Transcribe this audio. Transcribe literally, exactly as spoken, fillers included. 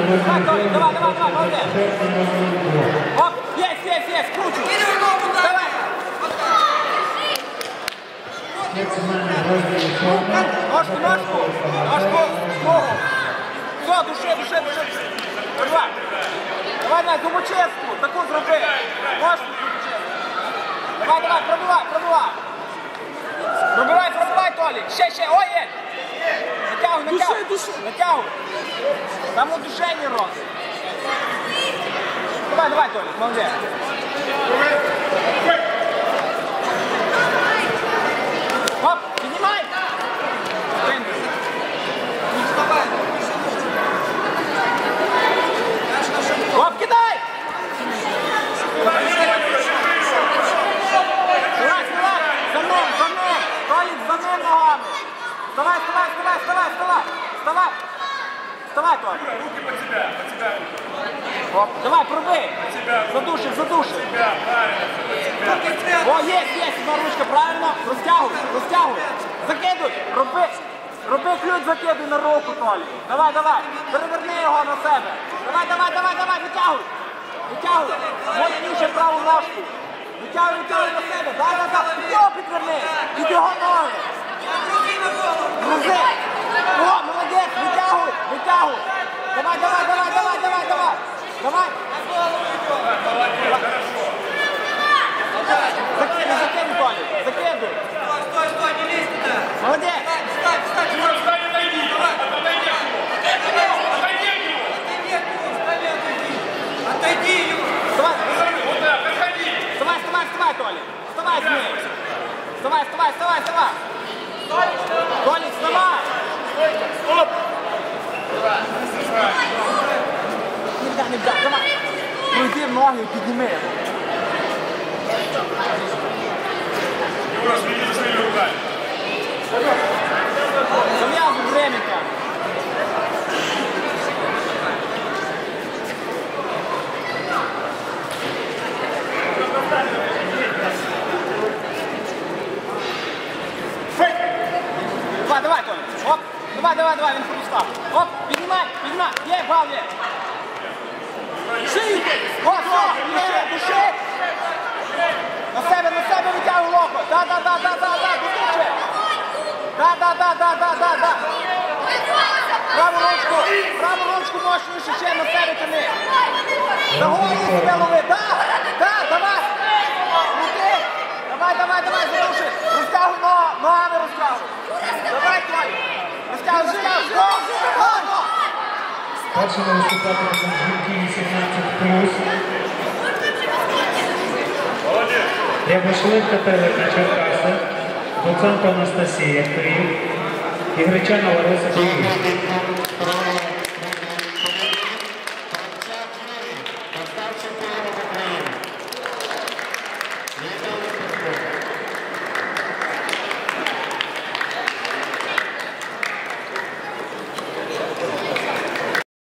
Толик, давай, давай, давай, молодец. Оп, есть, есть, есть, кручу. Давай. Ножку, ножку, ножку, ногу. Все, душе, душе, душе. Давай. Давай, на зубочистку, таку зроби. Ножку зубочистку. Давай, давай, пробивай, пробивай. Пробивай, пробивай, Толик. Ще, ще, ой, є. Натягуй, натягуй, натягуй. Там у душені рот. Давай, давай, Толик, молодець. Оп, піднімай. Оп, кидай. Давай, давай, за ним, за ним. Толик, за ним ногами. Вставай, вставай, вставай, вставай, вставай. Вставай. Вставай, Толик. Руки под тебя, под тебя руки. Оп, давай, пробей. Задуши, задуши. О, есть, есть, одна ручка, правильно. Розтягуй, розтягуй. Закидуй, роби. Роби ключ, закидуй на руку, Толик. Давай, давай. Переверни його на себе. Давай, давай, давай, давай, витягуй. Витягуй. Мощніше праву ножку. Витягуй, витягуй на себе. Дай, дай, дай. Його підверни. Під його ноги. Грузи. О, молодець, витягуй, витягуй. Давай, давай, давай, давай, давай, давай. Давай. Закидуй, закидуй, Толик. Закидуй. Стой, стой, не лезь туда. Молодець. Встань, встань, встань. Встань, отойди. Отойди от него. Отойди от него. Отойди от него, встань, отойди. Отойди его. Вставай. Вот так, отходи. Вставай, вставай, вставай, Толик. Вставай с ней. Вставай, вставай, вставай, вставай. Толик, вставай. Оп. Не вдай, не вдай, давай. Пройди в ноги і підніми його. Юра, следи за своими руками. Зав'язуй временка. Давай, давай, Толик. Оп. Давай, давай, давай, він підстав. Оп, піднімай, піднімай. Є, бал, є. Шиї. О, все, души, души. На себе, на себе витягуй локо. Да, да, да, да, да, да, души. Да, да, да, да, да, да, да. Праву ручку, праву ручку мощніше, ще на себе тяни. За голову себе лови. Да, да, давай. Крути. Давай, давай, давай, задуши. Розтягуй ногу, ногами розтягуй. Давай, Толик. Розтягуй, розтягуй. Го, го, го. Бачимо виступати на жінки вісімнадцять плюс. Рябошли Катерина Черкаси, Доценко Анастасія Київ і Гречана Лариса Київ.